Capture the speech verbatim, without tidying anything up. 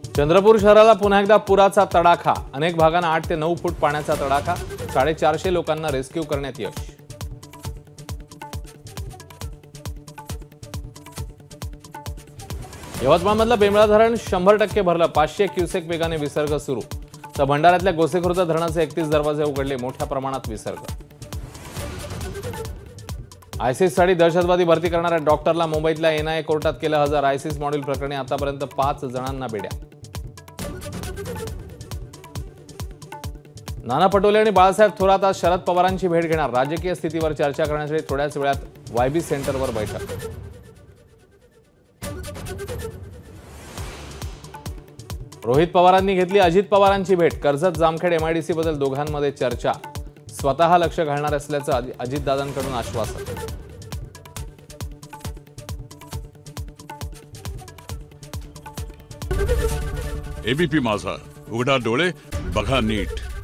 चंद्रपूर शहराला पुन्हा एकदा पुराचा तडाखा। अनेक भागांना आठ ते नऊ फूट पाण्याचा तडाखा। साडेचारशे लोकांना रेस्क्यू करण्यात यश। यवतमाळमधलं बेंबळा धरण शंभर टक्के भरलं। पाचशे क्युसेक वेगाने विसर्ग सुरू। तर भंडाऱ्यातल्या गोसेखुर्द धरणाचे एकतीस दरवाजे उघडले। मोठ्या प्रमाणात विसर्ग। आयसिससाठी दहशतवादी भरती करणाऱ्या डॉक्टरला मुंबईतल्या एनआयए कोर्टात केलं हजर। आयसिस मॉड्यूल प्रकरणी आतापर्यंत पाच जणांना बेड्या। नाना पटोले आणि बाळासाहेब थोरात आज शरद पवारांची भेट घेणार। राजकीय स्थितीवर चर्चा करण्यासाठी थोड्याच वेळात वायबी सेंटरवर बैठक। रोहित पवारांनी घेतली अजित पवारांची भेट। कर्जत जामखेड एमआयडीसी बद्दल दोघांमध्ये चर्चा। स्वतः लक्ष घालणार असल्याचं अजितदादांकडून आश्वासन। एबीपी माझा, उघडा डोळे बघा नीट।